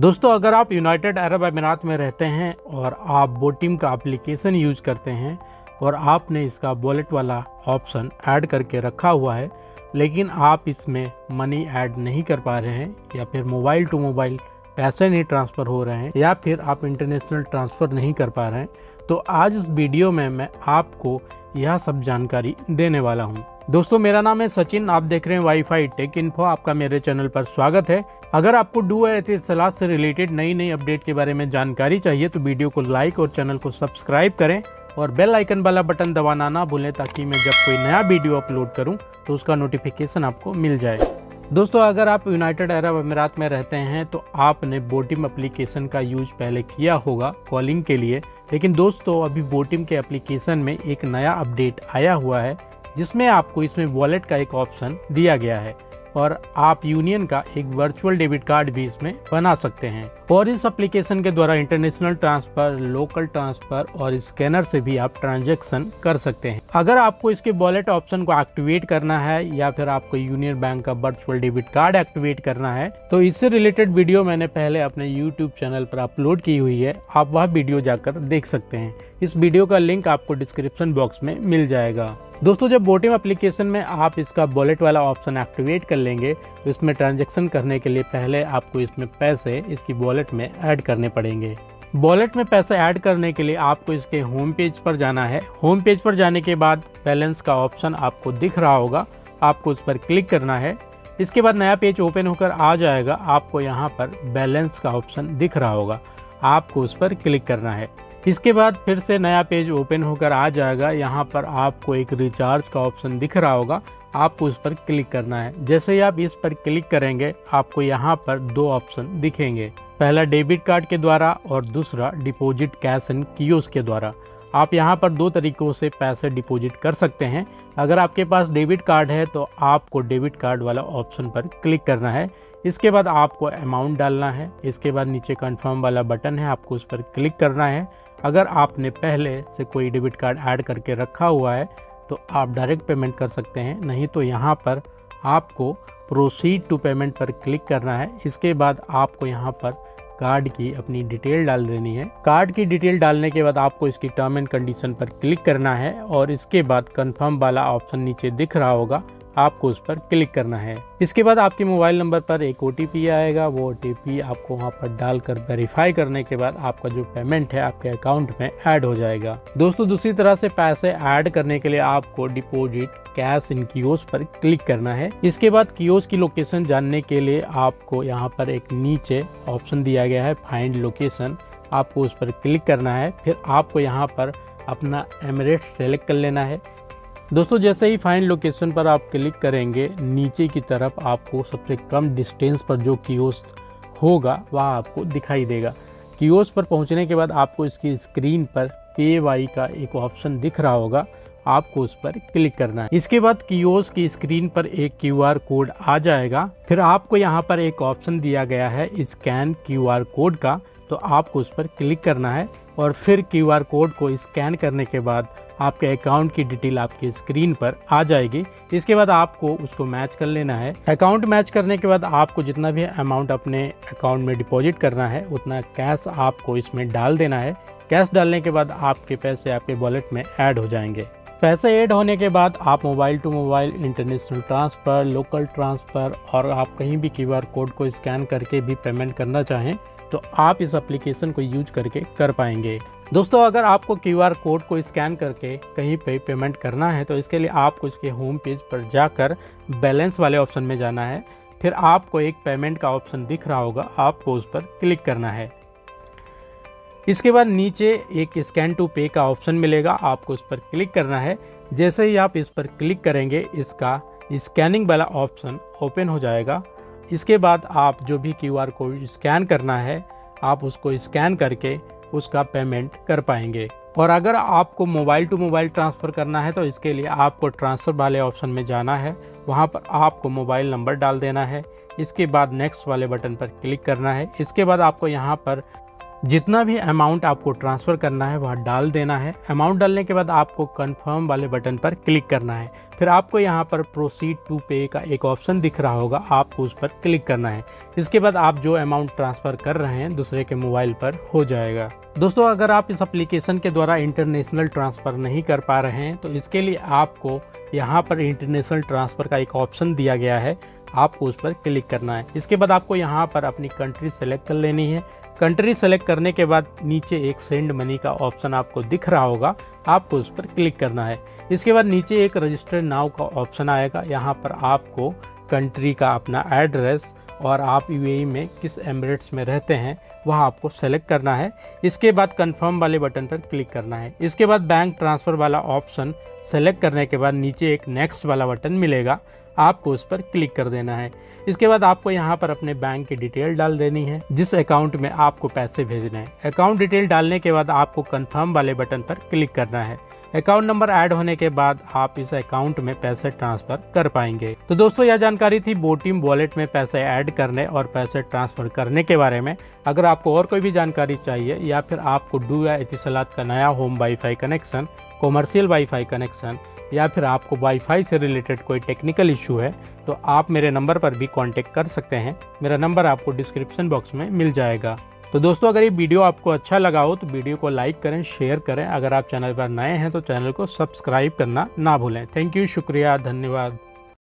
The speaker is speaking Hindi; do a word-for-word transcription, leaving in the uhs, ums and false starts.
दोस्तों, अगर आप यूनाइटेड अरब अमीरात में रहते हैं और आप बोटिम का एप्लीकेशन यूज करते हैं और आपने इसका वॉलेट वाला ऑप्शन ऐड करके रखा हुआ है, लेकिन आप इसमें मनी ऐड नहीं कर पा रहे हैं या फिर मोबाइल टू मोबाइल पैसे नहीं ट्रांसफ़र हो रहे हैं या फिर आप इंटरनेशनल ट्रांसफ़र नहीं कर पा रहे हैं, तो आज इस वीडियो में मैं आपको यह सब जानकारी देने वाला हूं। दोस्तों, मेरा नाम है सचिन, आप देख रहे हैं वाईफाई टेक इन्फो। आपका मेरे चैनल पर स्वागत है। अगर आपको डू एतिसालात से रिलेटेड नई नई अपडेट के बारे में जानकारी चाहिए तो वीडियो को लाइक और चैनल को सब्सक्राइब करें और बेल आइकन वाला बटन दबाना ना भूलें, ताकि मैं जब कोई नया वीडियो अपलोड करूं तो उसका नोटिफिकेशन आपको मिल जाए। दोस्तों, अगर आप यूनाइटेड अरब अमीरात में रहते हैं तो आपने बोटिम एप्लीकेशन का यूज पहले किया होगा कॉलिंग के लिए, लेकिन दोस्तों अभी बोटिम के एप्लीकेशन में एक नया अपडेट आया हुआ है जिसमें आपको इसमें वॉलेट का एक ऑप्शन दिया गया है और आप यूनियन का एक वर्चुअल डेबिट कार्ड भी इसमें बना सकते हैं। और इस एप्लीकेशन के द्वारा इंटरनेशनल ट्रांसफर, लोकल ट्रांसफर और स्कैनर से भी आप ट्रांजैक्शन कर सकते हैं। अगर आपको इसके वॉलेट ऑप्शन को एक्टिवेट करना है या फिर आपको यूनियन बैंक का वर्चुअल डेबिट कार्ड एक्टिवेट करना है तो इससे रिलेटेड वीडियो मैंने पहले अपने यूट्यूब चैनल पर अपलोड की हुई है, आप वह वीडियो जाकर देख सकते हैं। इस वीडियो का लिंक आपको डिस्क्रिप्शन बॉक्स में मिल जाएगा। दोस्तों, जब बोटिम एप्लीकेशन में आप इसका वॉलेट वाला ऑप्शन एक्टिवेट कर लेंगे तो इसमें ट्रांजैक्शन करने के लिए पहले आपको इसमें पैसे इसकी वॉलेट में ऐड करने पड़ेंगे। वॉलेट में पैसे ऐड करने के लिए आपको इसके होम पेज पर जाना है। होम पेज पर जाने के बाद बैलेंस का ऑप्शन आपको दिख रहा होगा, आपको उस पर क्लिक करना है। इसके बाद नया पेज ओपन होकर आ जाएगा। आपको यहाँ पर बैलेंस का ऑप्शन दिख रहा होगा, आपको उस पर क्लिक करना है। इसके बाद फिर से नया पेज ओपन होकर आ जाएगा। यहाँ पर आपको एक रिचार्ज का ऑप्शन दिख रहा होगा, आपको उस पर क्लिक करना है। जैसे ही आप इस पर क्लिक करेंगे आपको यहाँ पर दो ऑप्शन दिखेंगे, पहला डेबिट कार्ड के द्वारा और दूसरा डिपॉजिट कैश एंड कियोस्क के द्वारा। आप यहाँ पर दो तरीकों से पैसे डिपॉजिट कर सकते हैं। अगर आपके पास डेबिट कार्ड है तो आपको डेबिट कार्ड वाला ऑप्शन पर क्लिक करना है। इसके बाद आपको अमाउंट डालना है। इसके बाद नीचे कंफर्म वाला बटन है, आपको उस पर क्लिक करना है। अगर आपने पहले से कोई डेबिट कार्ड ऐड करके रखा हुआ है तो आप डायरेक्ट पेमेंट कर सकते हैं, नहीं तो यहाँ पर आपको प्रोसीड टू पेमेंट पर क्लिक करना है। इसके बाद आपको यहाँ पर कार्ड की अपनी डिटेल डाल देनी है। कार्ड की डिटेल डालने के बाद आपको इसकी टर्म एंड कंडीशन पर क्लिक करना है और इसके बाद कंफर्म वाला ऑप्शन नीचे दिख रहा होगा, आपको उस पर क्लिक करना है। इसके बाद आपके मोबाइल नंबर पर एक ओटीपी आएगा, वो ओटीपी आपको वहां पर डालकर वेरीफाई करने के बाद आपका जो पेमेंट है आपके अकाउंट में ऐड हो जाएगा। दोस्तों, दूसरी तरह से पैसे ऐड करने के लिए आपको डिपॉजिट कैश इन कियोस्क पर क्लिक करना है। इसके बाद कियोस्क की लोकेशन जानने के लिए आपको यहाँ पर एक नीचे ऑप्शन दिया गया है फाइंड लोकेशन, आपको उस पर क्लिक करना है। फिर आपको यहाँ पर अपना एमिरेट्स सेलेक्ट कर लेना है। दोस्तों, जैसे ही फाइंड लोकेशन पर आप क्लिक करेंगे, नीचे की तरफ आपको सबसे कम डिस्टेंस पर जो कियोस्क होगा वह आपको दिखाई देगा। कियोस्क पर पहुंचने के बाद आपको इसकी स्क्रीन पर पे वाई का एक ऑप्शन दिख रहा होगा, आपको उस पर क्लिक करना है। इसके बाद कियोस्क की स्क्रीन पर एक क्यूआर कोड आ जाएगा। फिर आपको यहाँ पर एक ऑप्शन दिया गया है स्कैन क्यूआर कोड का, तो आपको उस पर क्लिक करना है और फिर क्यूआर कोड को स्कैन करने के बाद आपके अकाउंट की डिटेल आपकी स्क्रीन पर आ जाएगी। इसके बाद आपको उसको मैच कर लेना है। अकाउंट मैच करने के बाद आपको जितना भी अमाउंट अपने अकाउंट में डिपॉजिट करना है उतना कैश आपको इसमें डाल देना है। कैश डालने के बाद आपके पैसे आपके वॉलेट में ऐड हो जाएंगे। पैसे ऐड होने के बाद आप mobile to mobile, international transfer, local transfer और आप कहीं भी क्यूआर कोड को स्कैन करके भी पेमेंट करना चाहें तो आप इस एप्लीकेशन को यूज करके कर पाएंगे। दोस्तों, अगर आपको क्यूआर कोड को स्कैन करके कहीं पे पेमेंट करना है तो इसके लिए आपको इसके होम पेज पर जाकर बैलेंस वाले ऑप्शन में जाना है। फिर आपको एक पेमेंट का ऑप्शन दिख रहा होगा, आपको उस पर क्लिक करना है। इसके बाद नीचे एक स्कैन टू पे का ऑप्शन मिलेगा, आपको उस पर क्लिक करना है। जैसे ही आप इस पर क्लिक करेंगे इसका स्कैनिंग वाला ऑप्शन ओपन हो जाएगा। इसके बाद आप जो भी क्यूआर कोड स्कैन करना है आप उसको स्कैन करके उसका पेमेंट कर पाएंगे। और अगर आपको मोबाइल टू मोबाइल ट्रांसफ़र करना है तो इसके लिए आपको ट्रांसफ़र वाले ऑप्शन में जाना है, वहां पर आपको मोबाइल नंबर डाल देना है। इसके बाद नेक्स्ट वाले बटन पर क्लिक करना है। इसके बाद आपको यहाँ पर जितना भी अमाउंट आपको ट्रांसफ़र करना है वह डाल देना है। अमाउंट डालने के बाद आपको कंफर्म वाले बटन पर क्लिक करना है। फिर आपको यहाँ पर प्रोसीड टू पे का एक ऑप्शन दिख रहा होगा, आपको उस पर क्लिक करना है। इसके बाद आप जो अमाउंट ट्रांसफ़र कर रहे हैं दूसरे के मोबाइल पर हो जाएगा। दोस्तों, अगर आप इस एप्लीकेशन के द्वारा इंटरनेशनल ट्रांसफ़र नहीं कर पा रहे हैं तो इसके लिए आपको यहाँ पर इंटरनेशनल ट्रांसफ़र का एक ऑप्शन दिया गया है, आपको उस पर क्लिक करना है। इसके बाद आपको यहाँ पर अपनी कंट्री सेलेक्ट कर लेनी है। कंट्री सेलेक्ट करने के बाद नीचे एक सेंड मनी का ऑप्शन आपको दिख रहा होगा, आपको उस पर क्लिक करना है। इसके बाद नीचे एक रजिस्टर नाउ का ऑप्शन आएगा, यहाँ पर आपको कंट्री का अपना एड्रेस और आप यूएई में किस एमिरेट्स में रहते हैं वह आपको सेलेक्ट करना है। इसके बाद कंफर्म वाले बटन पर क्लिक करना है। इसके बाद बैंक ट्रांसफ़र वाला ऑप्शन सेलेक्ट करने के बाद नीचे एक नेक्स्ट वाला बटन मिलेगा, आपको उस पर क्लिक कर देना है। इसके बाद आपको यहाँ पर अपने बैंक की डिटेल डाल देनी है, जिस अकाउंट में आपको पैसे भेजने हैं। अकाउंट डिटेल डालने के बाद आपको कंफर्म वाले बटन पर क्लिक करना है। अकाउंट नंबर ऐड होने के बाद आप इस अकाउंट में पैसे ट्रांसफ़र कर पाएंगे। तो दोस्तों, यह जानकारी थी बोटिम वॉलेट में पैसे ऐड करने और पैसे ट्रांसफ़र करने के बारे में। अगर आपको और कोई भी जानकारी चाहिए या फिर आपको डू या एतिसलात का नया home wifi connection, commercial wifi connection या फिर आपको वाईफाई से रिलेटेड कोई टेक्निकल इशू है तो आप मेरे नंबर पर भी कांटेक्ट कर सकते हैं। मेरा नंबर आपको डिस्क्रिप्शन बॉक्स में मिल जाएगा। तो दोस्तों, अगर ये वीडियो आपको अच्छा लगा हो तो वीडियो को लाइक करें, शेयर करें। अगर आप चैनल पर नए हैं तो चैनल को सब्सक्राइब करना ना भूलें। थैंक यू, शुक्रिया, धन्यवाद।